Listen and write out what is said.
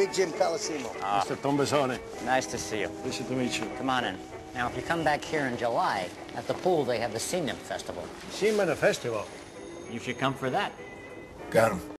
Big Jim Colosimo. Mr. Tombasone. Nice to see you. Pleasure to meet you. Come on in. Now, if you come back here in July, at the pool, they have the Seaman Festival. Seaman Festival. You should come for that. Got him.